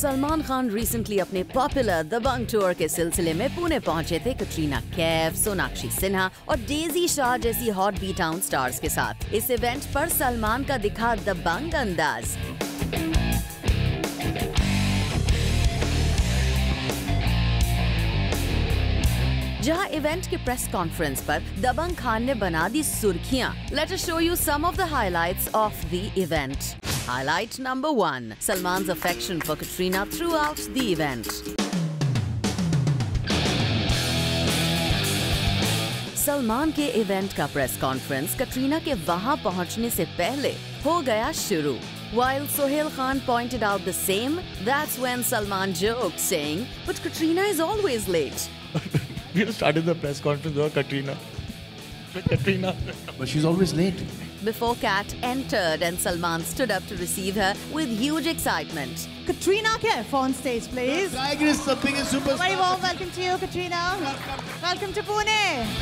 Salman Khan recently अपने popular Dabangg tour के सिलसिले में पुणे पहुंचे थे कटरीना कैफ, सोनाक्षी सिन्हा और डेजी शाह जैसी हॉट बी टाउन स्टार्स के साथ। इस इवेंट पर सलमान का दिखा दबंग अंदाज। जहां इवेंट के प्रेस कॉन्फ्रेंस पर दबंग खान ने बना दी सुर्खियां। Let us show you some of the highlights of the event. Highlight number 1. Salman's affection for Katrina throughout the event. Salman के इवेंट का प्रेस कॉन्फ्रेंस कटरीना के वहां पहुंचने से पहले हो गया शुरू। While Sohail Khan pointed out the same, that's when Salman joked, saying, "But Katrina is always late." We started the press conference with Katrina. But she's always late. Before Kat entered and Salman stood up to receive her with huge excitement. Katrina Kaif on stage, please. Tiger is the biggest superstar. Very warm welcome to you, Katrina. Welcome to Pune.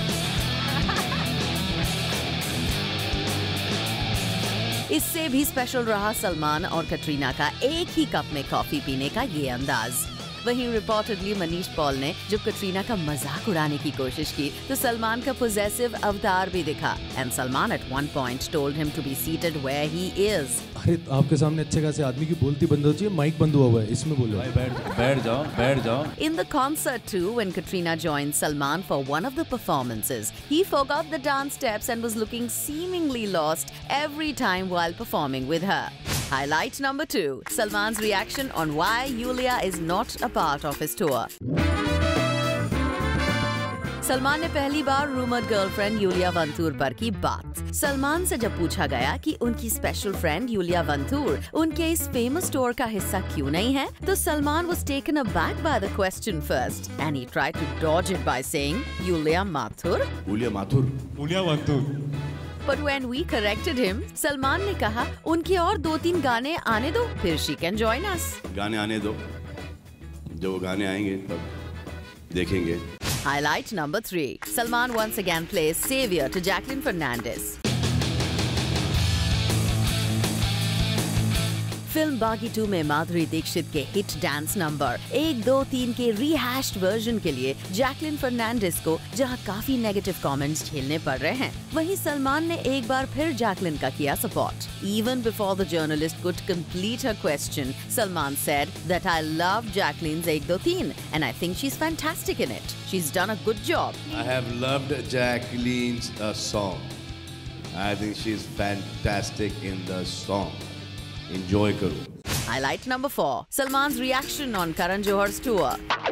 इससे भी special रहा सलमान और कटरीना का एक ही cup में coffee पीने का ये अंदाज। वहीं रिपोर्टेडली मनीष पॉल ने जब कटरीना का मजाक उड़ाने की कोशिश की तो सलमान का पोजेसिव अवतार भी दिखा and Salman at one point told him to be seated where he is. अरे आपके सामने अच्छे खासे आदमी की बोलती बंद हो चाहिए, माइक बंद हुआ हुआ है, इसमें बोलो। बैठ जाओ। In the concert too, when Katrina joined Salman for one of the performances, he forgot the dance steps and was looking seemingly lost every time while performing with her. Highlight number 2. Salman's reaction on why Yulia is not a part of his tour. Salman ने पहली बार rumoured girlfriend Iulia Vantur पर की बात। सलमान से जब पूछा गया कि उनकी स्पेशल फ्रेंड यूलिया वंतूर उनके इस फेमस टूर का हिस्सा क्यों नहीं है, तो Salman was taken aback by the question first and he tried to dodge it by saying Yulia Mathur. Yulia Vantur. But when we corrected him, Salman ने कहा उनके और 2-3 गाने आने दो, फिर she can join us. गाने आने दो, जब वो गाने आएंगे तब देखेंगे। Highlight number 3. Salman once again plays savior to Jacqueline Fernandez. फिल्म बागी 2 में माधुरी दीक्षित के हिट डांस नंबर 1, 2, 3 के रीहैश्ड वर्जन के लिए जैकलिन फर्नांडिस को जहां काफी नेगेटिव कमेंट्स झेलने पड़ रहे हैं, वहीं सलमान ने एक बार फिर जैकलिन का किया support. Even before the journalist could complete her question, Salman said that I love Jacqueline's 1, 2, 3 and I think she's fantastic in it. She's done a good job. I have loved Jacqueline's song. I think she's fantastic in the song. Enjoy करो। Highlight number 4. Salman's reaction on Karan Johar's tour.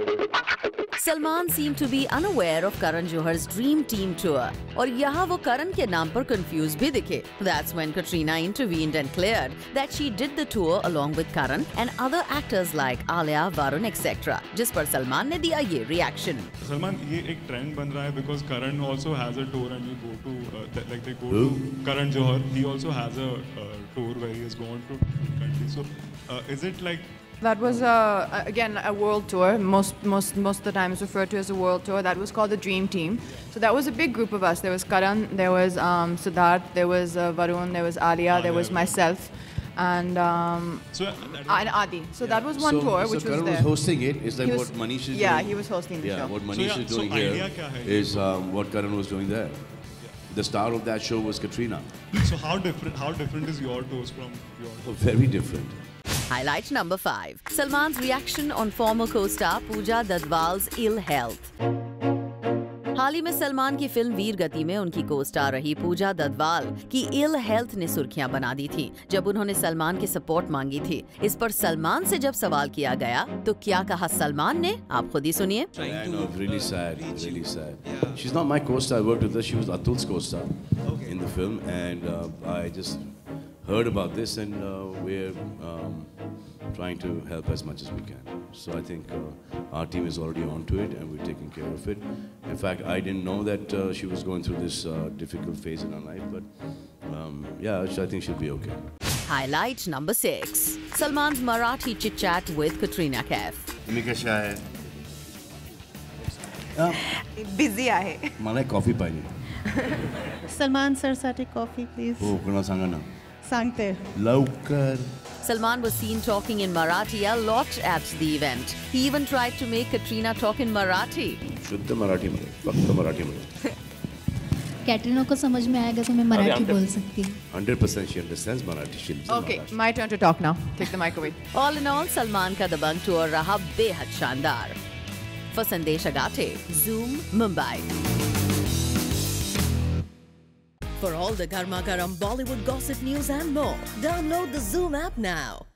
Salman seemed to be unaware of Karan Johar's Dream Team tour और यहाँ वो करण के नाम पर confused भी दिखे। That's when Katrina intervened and cleared that she did the tour along with Karan and other actors like Alia, Varun, etc. जिस पर सलमान ने दिया ये reaction. सलमान, ये एक ट्रेंड बन रहा है because Karan also has a tour and you go to they go to Karan Johar. He also has a tour where he has gone to countries. So is it like that was again a world tour. Most of the time it's referred to as a world tour. That was called the Dream Team. So that was a big group of us. There was Karan, there was Siddharth, there was Varun, there was Alia, there was myself, and and Adi. So that was one tour which was Karan there. was hosting it. It's like what Manish is doing. Yeah, he was hosting the show. What Manish is doing here is what Karan was doing there. The star of that show was Katrina. So how different is your tours from your? Oh, very different. Highlight number 5. Salman's reaction on former co-star Pooja Dadwal's ill health. हाल ही में सलमान की film वीर गति में उनकी co-star रही पूजा ददवाल की ill health ने सुर्खियां बना दी थी जब उन्होंने सलमान की सपोर्ट मांगी थी। इस पर सलमान से जब सवाल किया गया तो क्या कहा सलमान ने, आप खुद ही सुनिए। Really sad, really sad. She's not my co-star. I worked with her. She was Atul's co-star in the film, and I just heard about this, and we're trying to help as much as we can. So I think our team is already on to it, and we're taking care of it. In fact, I didn't know that she was going through this difficult phase in her life, but yeah, I think she'll be okay. Highlight number 6. Salman's Marathi chit-chat with Katrina Kaif. तुम्ही कशा आहे? Busy आहे. मला coffee पाहिजे. Salman sir साठी coffee please. हो, कोणाला सांगा ना. सांगते. लवकर. Salman was seen talking in Marathi a lot at the event. He even tried to make Katrina talk in Marathi. शुद्ध मराठी में, फक्त मराठी में. कैटरीना को समझ में आएगा तो मैं मराठी बोल सकती हूँ. 100% she understands Marathi. She lives in Okay, Maharashtra. my turn to talk now. Take the mic away. All in all, Salman का दबंग टूर रहा बेहद शानदार. For Sandesh Agate, Zoom, Mumbai. For all the Garma Garam Bollywood gossip news and more, download the Zoom app now.